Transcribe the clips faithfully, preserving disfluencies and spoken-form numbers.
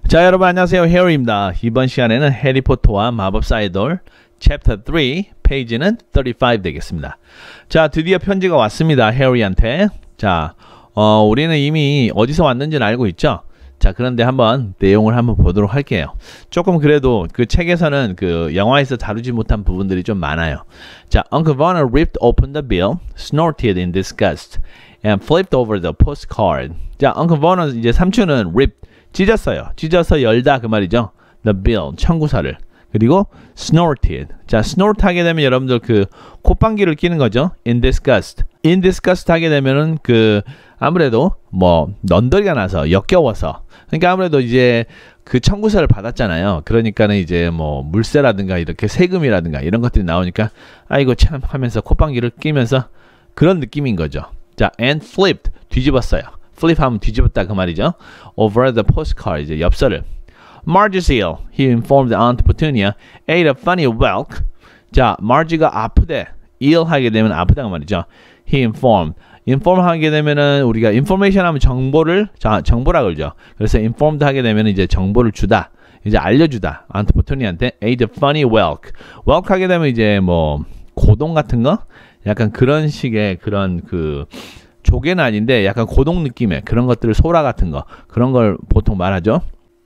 자, 여러분 안녕하세요. 해리입니다. 이번 시간에는 해리포터와 마법사의 돌 챕터 삼 페이지는 삼십오 되겠습니다. 자, 드디어 편지가 왔습니다. 해리한테. 자, 어, 우리는 이미 어디서 왔는지는 알고 있죠? 자, 그런데 한번 내용을 한번 보도록 할게요. 조금 그래도 그 책에서는 그 영화에서 다루지 못한 부분들이 좀 많아요. 자, Uncle Vernon ripped open the bill, snorted in disgust, and flipped over the postcard. 자, Uncle Vernon 이제 삼촌은 rip 찢었어요. 찢어서 열다 그 말이죠. The bill, 청구서를. 그리고 snorted. 자, snort 하게 되면 여러분들 그 콧방귀를 끼는 거죠. In disgust. In disgust 하게 되면은 그 아무래도 뭐 넌더리가 나서 역겨워서. 그러니까 아무래도 이제 그 청구서를 받았잖아요. 그러니까는 이제 뭐 물세라든가 이렇게 세금이라든가 이런 것들이 나오니까 아이고 참 하면서 콧방귀를 끼면서 그런 느낌인 거죠. 자, and flipped. 뒤집었어요. flip 하면 뒤집었다 그 말이죠. Over the postcard, 이제 엽서를. Marge's ill, he informed Aunt Petunia, ate a funny whelk. 자, Marge가 아프대. ill 하게 되면 아프다 그 말이죠. He informed. inform 하게 되면은 우리가 information 하면 정보를, 자, 정보라 그러죠. 그래서 informed 하게 되면 이제 정보를 주다. 이제 알려주다. Aunt Petunia한테 ate a funny whelk. whelk 하게 되면 이제 뭐 고동 같은 거? 약간 그런 식의 그런 그 조개는 아닌데 약간 고동 느낌의 그런 것들을 소라 같은 거 그런 걸 보통 말하죠.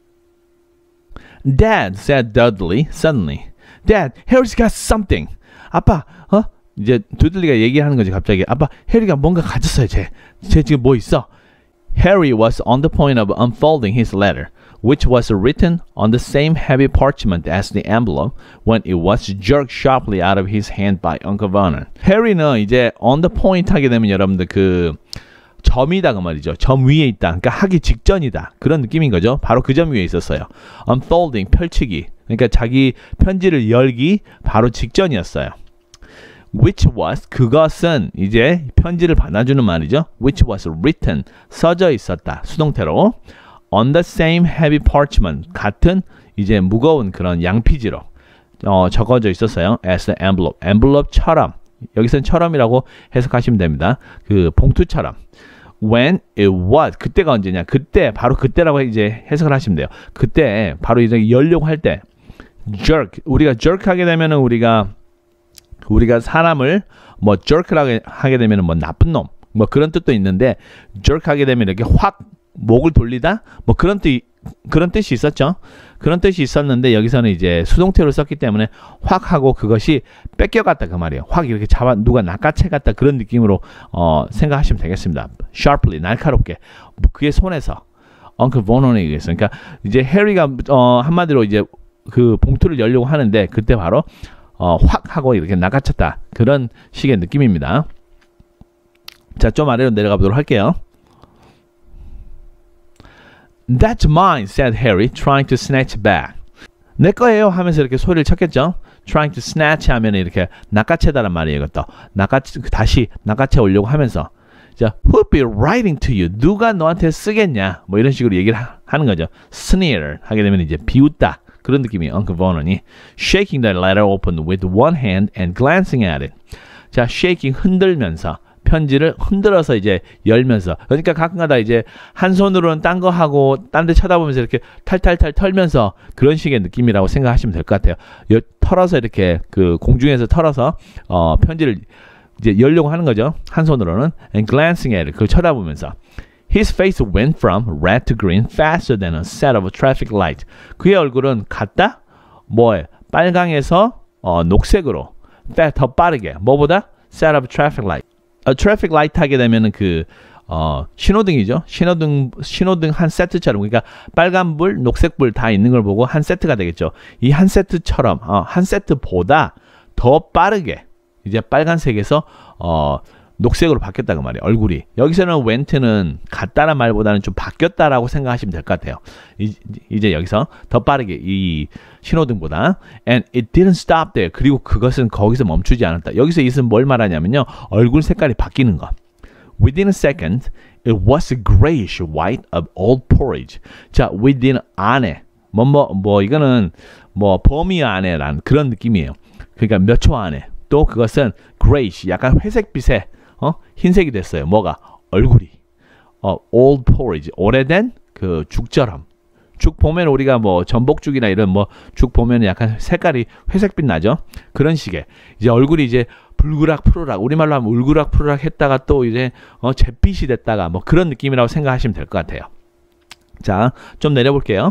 Dad, said Dudley suddenly. Dad, Harry's got something. 아빠, 어? 이제 두들리가 얘기하는 거지 갑자기. 아빠, 해리가 뭔가 가졌어요. 쟤, 쟤 지금 뭐 있어? Harry was on the point of unfolding his letter, which was written on the same heavy parchment as the envelope, when it was jerked sharply out of his hand by Uncle Vernon. 해리는 이제 on the point 하게 되면 여러분들 그 점이다 그 말이죠. 점 위에 있다. 그러니까 하기 직전이다. 그런 느낌인 거죠. 바로 그 점 위에 있었어요. Unfolding, 펼치기. 그러니까 자기 편지를 열기 바로 직전이었어요. Which was, 그것은 이제 편지를 받아주는 말이죠. Which was written, 써져 있었다. 수동태로. On the same heavy parchment, 같은 이제 무거운 그런 양피지로 어, 적어져 있었어요. As the envelope, envelope처럼. 여기서는 처럼이라고 해석하시면 됩니다. 그 봉투처럼. When it was, 그때가 언제냐? 그때, 바로 그때라고 이제 해석을 하시면 돼요. 그때, 바로 이제 열려고 할 때. Jerk, 우리가 jerk 하게 되면은 우리가 우리가 사람을 뭐 jerk라고 하게 되면은 뭐 나쁜 놈, 뭐 그런 뜻도 있는데 jerk 하게 되면 이렇게 확 목을 돌리다 뭐 그런 뜻 그런 뜻이 있었죠. 그런 뜻이 있었는데 여기서는 이제 수동태로 썼기 때문에 확 하고 그것이 뺏겨갔다 그 말이에요. 확 이렇게 잡아 누가 낚아채갔다 그런 느낌으로 어, 생각하시면 되겠습니다. Sharply, 날카롭게 그의 손에서 Uncle Vernon에 의해서. 그러니까 이제 해리가 어, 한마디로 이제 그 봉투를 열려고 하는데 그때 바로 어, 확 하고 이렇게 낚아챘다 그런 식의 느낌입니다. 자, 좀 아래로 내려가 보도록 할게요. That's mine, said Harry, trying to snatch back. 내 거예요 하면서 이렇게 소리를 쳤겠죠. Trying to snatch 하면 이렇게 낚아채다란 말이에요. 이것도 낚아 다시 낚아채 오려고 하면서. 자, who'd be writing to you? 누가 너한테 쓰겠냐? 뭐 이런 식으로 얘기를 하, 하는 거죠. Sneer 하게 되면 이제 비웃다. 그런 느낌이에요. Uncle Vernon이 shaking the letter open with one hand and glancing at it. 자, shaking 흔들면서 편지를 흔들어서 이제 열면서. 그러니까 가끔가다 이제 한 손으로는 딴 거 하고 딴 데 쳐다보면서 이렇게 탈탈탈 털면서 그런 식의 느낌이라고 생각하시면 될 것 같아요. 여, 털어서 이렇게 그 공중에서 털어서 어, 편지를 이제 열려고 하는 거죠. 한 손으로는 and glancing at it. 그걸 쳐다보면서. His face went from red to green faster than a set of traffic lights. 그의 얼굴은 갔다? 뭐에? 빨강에서 어, 녹색으로. 더 빠르게. 뭐보다? Set of traffic light. A traffic light 하게 되면은 그 어, 신호등이죠. 신호등 신호등 한 세트처럼. 그러니까 빨간불, 녹색불 다 있는 걸 보고 한 세트가 되겠죠. 이 한 세트처럼 어, 한 세트보다 더 빠르게 이제 빨간색에서 어 녹색으로 바뀌었다 그 말이에요. 얼굴이. 여기서는 went는 갔다란 말보다는 좀 바뀌었다라고 생각하시면 될 것 같아요. 이, 이제 여기서 더 빠르게 이 신호등보다. And it didn't stop there. 그리고 그것은 거기서 멈추지 않았다. 여기서 이것은 뭘 말하냐면요. 얼굴 색깔이 바뀌는 거. Within a second, it was a grayish white of old porridge. 자, within 안에. 뭐, 뭐, 뭐, 이거는 뭐 범위 안에라는 그런 느낌이에요. 그러니까 몇 초 안에. 또 그것은 grayish, 약간 회색빛의 어? 흰색이 됐어요. 뭐가? 얼굴이. 어, old porridge, 오래된 그 죽처럼 죽 보면 우리가 뭐 전복죽이나 이런 뭐 죽 보면 약간 색깔이 회색빛 나죠. 그런 식의 이제 얼굴이 이제 불그락 푸르락 우리말로 하면 울그락 푸르락 했다가 또 이제 어, 잿빛이 됐다가 뭐 그런 느낌이라고 생각하시면 될 것 같아요. 자, 좀 내려볼게요.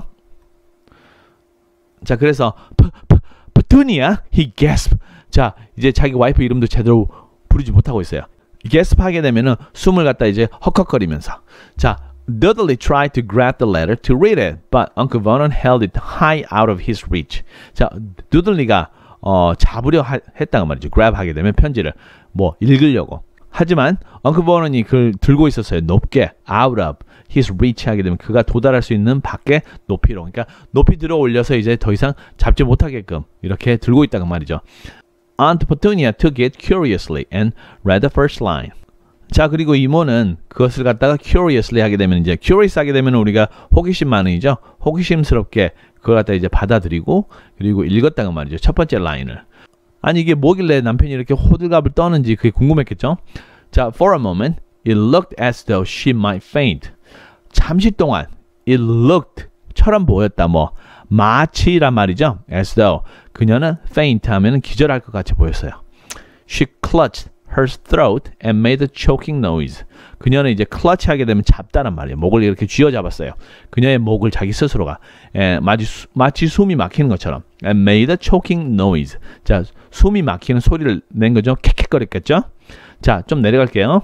자, 그래서 Petunia, he gasped. 자, 이제 자기 와이프 이름도 제대로 부르지 못하고 있어요. gasp 하게 되면은 숨을 갖다 이제 헉헉거리면서. 자, Dudley tried to grab the letter to read it, but Uncle Vernon held it high out of his reach. 자, 두들리가 어, 잡으려 하, 했다가 말이죠. grab 하게 되면 편지를 뭐 읽으려고. 하지만 Uncle Vernon이 그걸 들고 있었어요. 높게 out of his reach 하게 되면 그가 도달할 수 있는 밖에 높이로. 그러니까 높이 들어 올려서 이제 더 이상 잡지 못하게끔 이렇게 들고 있다가 말이죠. Aunt Petunia took it curiously and read the first line. 자, 그리고 이모는 그것을 갖다가 curiously 하게 되면 이제 curious 하게 되면 우리가 호기심 많으이죠. 호기심스럽게 그걸 갖다 이제 받아들이고 그리고 읽었다가 말이죠. 첫 번째 라인을. 아니 이게 뭐길래 남편이 이렇게 호들갑을 떠는지 그게 궁금했겠죠. 자, for a moment it looked as though she might faint. 잠시 동안 it looked 처럼 보였다. 뭐 마치란 말이죠. as though 그녀는 faint 하면은 기절할 것 같이 보였어요. She clutched her throat and made a choking noise. 그녀는 이제 clutch 하게 되면 잡다란 말이에요. 목을 이렇게 쥐어잡았어요. 그녀의 목을 자기 스스로가 에, 마치, 수, 마치 숨이 막히는 것처럼 and made a choking noise. 자, 숨이 막히는 소리를 낸 거죠. 캑캑거렸겠죠. 자, 좀 내려갈게요.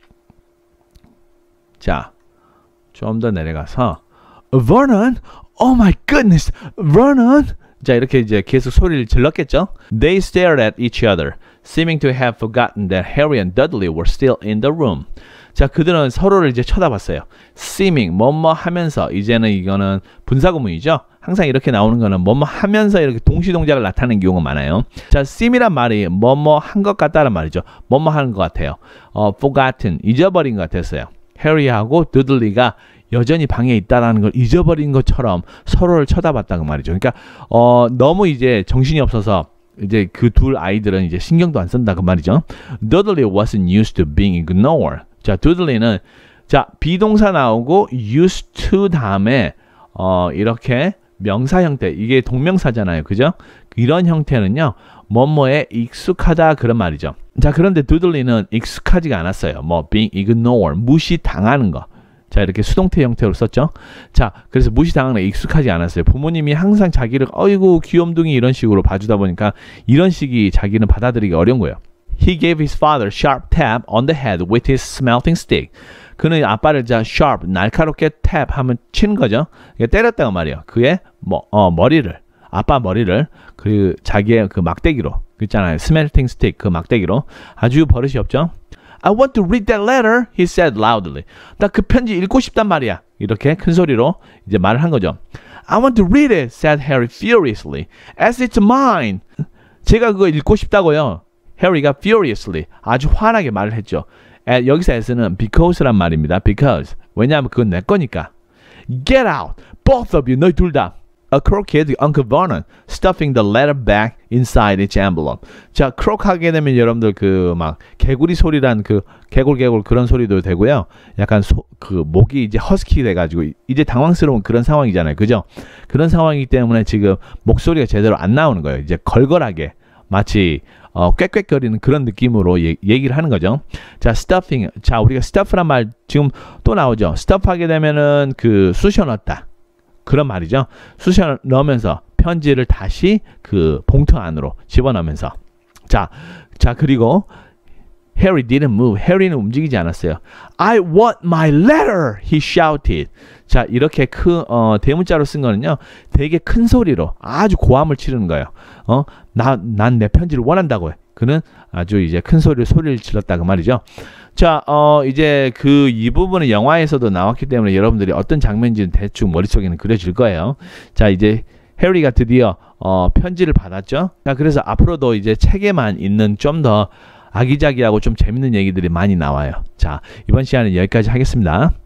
자, 좀 더 내려가서 Vernon, oh my goodness, Vernon. 자, 이렇게 이제 계속 소리를 질렀겠죠. They stared at each other, seeming to have forgotten that Harry and Dudley were still in the room. 자, 그들은 서로를 이제 쳐다봤어요. seeming, 뭐뭐 하면서. 이제는 이거는 분사구문이죠. 항상 이렇게 나오는 거는 뭐뭐 하면서 이렇게 동시동작을 나타내는 경우가 많아요. 자, seem이란 말이 뭐뭐 한 것 같다는 말이죠. 뭐뭐 하는 것 같아요. 어, forgotten, 잊어버린 것 같았어요. 해리하고 드들리가 여전히 방에 있다라는 걸 잊어버린 것처럼 서로를 쳐다봤다는 말이죠. 그러니까 어, 너무 이제 정신이 없어서 이제 그 둘 아이들은 이제 신경도 안 쓴다 그 말이죠. Dudley wasn't used to being ignored. 자, 두들리는 자 비동사 나오고 used to 다음에 어, 이렇게 명사 형태 이게 동명사잖아요, 그죠? 이런 형태는요 뭐뭐에 익숙하다 그런 말이죠. 자, 그런데 두들리는 익숙하지가 않았어요. 뭐 being ignored 무시 당하는 거. 자, 이렇게 수동태 형태로 썼죠. 자, 그래서 무시당하는 게 익숙하지 않았어요. 부모님이 항상 자기를 어이구 귀염둥이 이런 식으로 봐주다 보니까 이런 식이 자기는 받아들이기 어려운 거예요. He gave his father a sharp tap on the head with his smelting stick. 그는 아빠를 자 sharp 날카롭게 tap 하면 치는 거죠. 때렸다고 말이에요. 그의 뭐, 어, 머리를 아빠 머리를 그 자기의 그 막대기로 있잖아요. smelting stick 그 막대기로 아주 버릇이 없죠. I want to read that letter, he said loudly. 나 그 편지 읽고 싶단 말이야. 이렇게 큰 소리로 이제 말을 한 거죠. I want to read it, said Harry furiously, as it's mine. 제가 그거 읽고 싶다고요. 해리가 furiously, 아주 화나게 말을 했죠. 에, 여기서 S는 because란 말입니다. Because. 왜냐하면 그건 내 거니까. Get out, both of you, 너희 둘 다. A crooked Uncle Vernon stuffing the letter back inside its envelope. 자, 크록 하게 되면 여러분들 그 막 개구리 소리란 그 개굴개굴 그런 소리도 되고요. 약간 소, 그 목이 이제 허스키 돼가지고 이제 당황스러운 그런 상황이잖아요, 그죠? 그런 상황이기 때문에 지금 목소리가 제대로 안 나오는 거예요. 이제 걸걸하게 마치 어, 꽥꽥거리는 그런 느낌으로 예, 얘기를 하는 거죠. 자, stuffing. 자, 우리가 stuff란 말 지금 또 나오죠. stuff 하게 되면은 그 쑤셔 넣었다. 그런 말이죠. 쑤셔 넣으면서 편지를 다시 그 봉투 안으로 집어넣으면서 자, 자 그리고 Harry didn't move. 해리는 움직이지 않았어요. I want my letter, he shouted. 자, 이렇게 큰 어, 대문자로 쓴 거는요. 되게 큰 소리로 아주 고함을 치르는 거예요. 어, 나, 난 내 편지를 원한다고 해. 그는 아주 이제 큰 소리로 소리를 질렀다 그 말이죠. 자, 어, 이제 그 이 부분은 영화에서도 나왔기 때문에 여러분들이 어떤 장면인지는 대충 머릿속에는 그려질 거예요. 자, 이제 해리가 드디어 어, 편지를 받았죠. 자, 그래서 앞으로도 이제 책에만 있는 좀 더 아기자기하고 좀 재밌는 얘기들이 많이 나와요. 자, 이번 시간은 여기까지 하겠습니다.